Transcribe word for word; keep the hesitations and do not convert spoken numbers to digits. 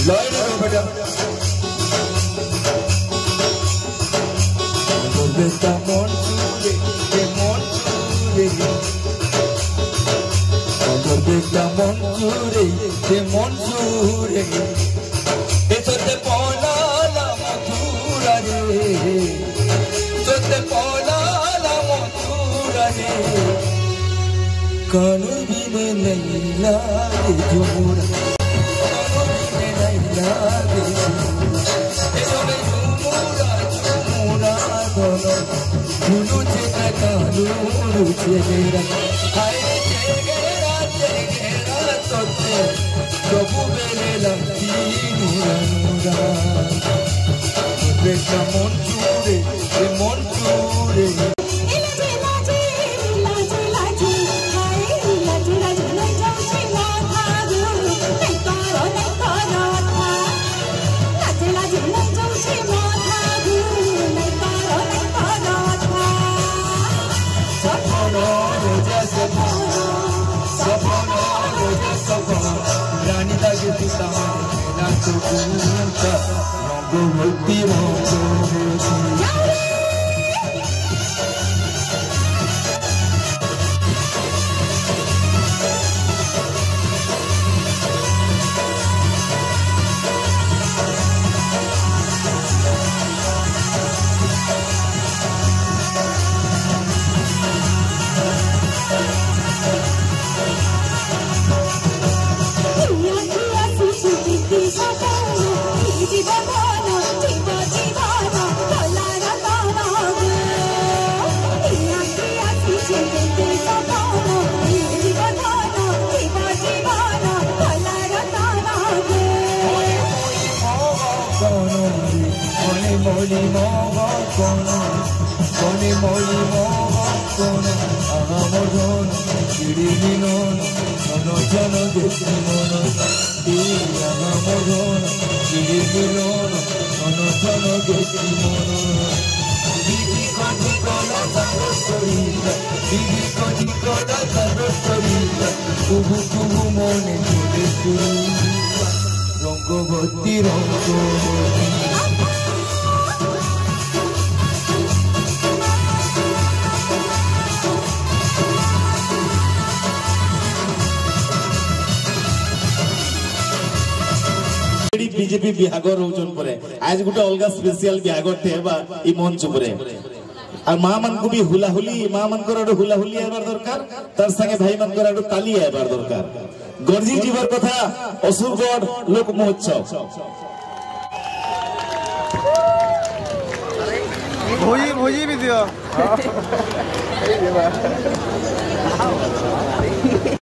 Lloyd रो बेटा बेटा मन चूरे के मन चूरे अगर बेटा मन चूरे के मन चूरे ए तोते पौला ला मधुरा रे तोते पौला ला मधुरा रे कानून बिने नहीं लागे झूमरा कानून बिने नहीं लागे झूमरा झूमरा झूमरा दोनों झूलू चेका कानून चेगेरा हाय चेगेरा चेगेरा तोते कबू बेले लगती नूरा नूरा बेटा मन चूरे ये मन चूरे रानी दागे पिता ना तो कुंता रंगो भक्ति रंगो Moli moga kono, koni moli moga kono, ahamo kono, chiri minono, kono jano desi mono, di ahamo kono, chiri minono, kono jano desi mono. Didi koti kono taro sorita, didi koti kono taro sorita, kubu kubu mone chode surita, rongo boti rongo boti. BJP बिहागर रोचन परे आज गुटे अलगा special बिहागर थे बा ई मंच परे और मां मन को भी हुलाहुली मां मन को हुलाहुली आबार दरकार तार संगे भाई मन को ताली आबार दरकार गरजी जीवर कथा असुरगढ़ लोक महोत्सव भोजी भोजी भी दियो